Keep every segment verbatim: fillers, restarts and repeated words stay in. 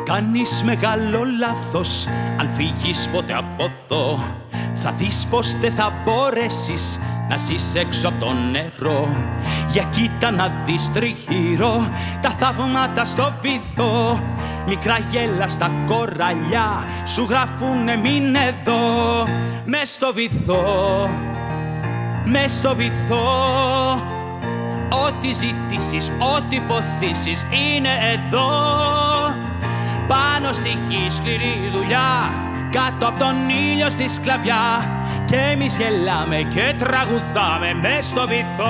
κάνεις μεγάλο λάθος αν φύγεις ποτέ από εδώ. Θα δεις πως δεν θα μπορέσεις να ζεις έξω από το νερό. Για κοίτα να δεις τριγύρω τα θαύματα στο βυθό. Μικρά γέλα στα κοραλιά σου γράφουνε μην εδώ. Μες στο βυθό, μες στο βυθό, ό,τι ζητήσεις, ό,τι ποθήσεις είναι εδώ. Πάνω στη γη σκληρή δουλειά, κάτω από τον ήλιο στη σκλαβιά. Κι εμείς γελάμε και τραγουδάμε μες στο βυθό.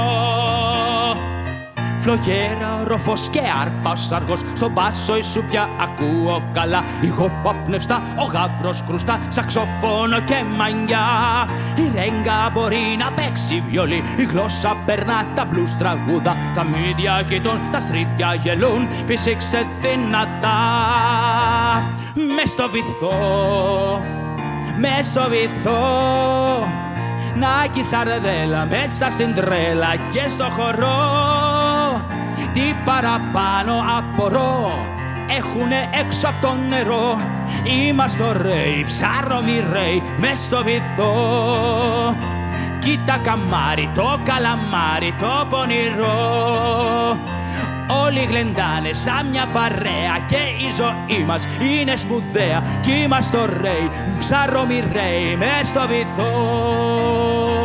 Φλογέρα, ροφός και άρπα, ο σαργός στον πάσο η σούπια ακούω καλά. Υγοπαπνευστά, ο γάβρος κρουστά, σαξοφόνο και μανιά. Η ρέγγα μπορεί να παίξει βιολί, η γλώσσα περνά τα μπλουζ τραγούδα. Τα μύδια κοιτούν, τα στρίδια γελούν, φύσηξε δυνατά. Μες στο βυθό, μες στο βυθό, Νάκη σαρδέλα μέσα στην τρέλα και στο χορό. Τι παραπάνω απορώ, έχουνε έξω από το νερό. Είμαστε ωραίοι, ψάρομοι ρέοι, μες στο βυθό. Κοίτα καμάρι, το καλαμάρι, το πονηρό. Όλοι γλεντάνε σαν μια παρέα και η ζωή μας είναι σπουδαία. Κι είμαστε ωραίοι, ψάρομοι ρέοι, μες στο βυθό.